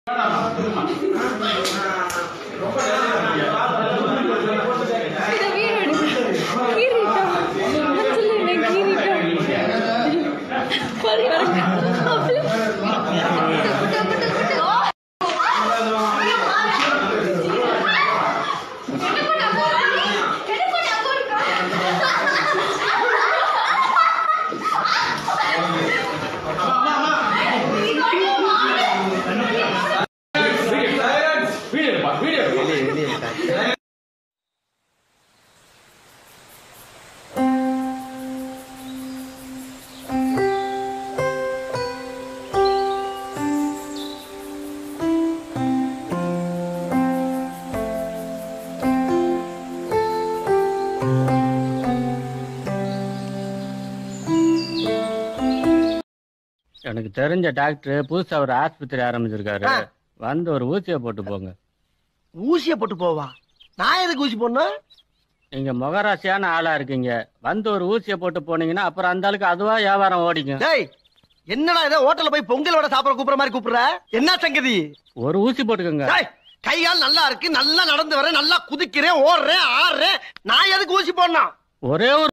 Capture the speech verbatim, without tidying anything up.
எனக்கு தெரிஞ்ச டாக்டர் புதுசா ஒரு ஆஸ்பத்திரி ஆரம்பிச்சிருக்காரு. வந்து ஒரு ஊசியை போட்டு போங்க. ஊசியை போட்டு போவா? நான் எதுக்கு ஊசி போடணும்? நீங்க முகராசியான ஆளா இருக்கீங்க. வந்து ஒரு ஊசியை போட்டு போனீங்கன்னா அப்புறம் அந்த ஆளுக்கு அதுவா வியாபாரம் ஓடிக்கும். டேய், என்னடா இதை ஹோட்டல்ல போய் பொங்கலோட சாப்பிட கூப்பிடுற மாதிரி கூப்பிடுற? என்ன சங்கதி? ஒரு ஊசி போட்டுக்கோங்க. கையால் நல்லா இருக்கு, நல்லா நடந்து வரேன், நல்லா குதிக்கிறேன், ஓடுறேன், ஆடுறேன். நான் எதுக்கு ஊசி போடணும்? ஒரே ஒரு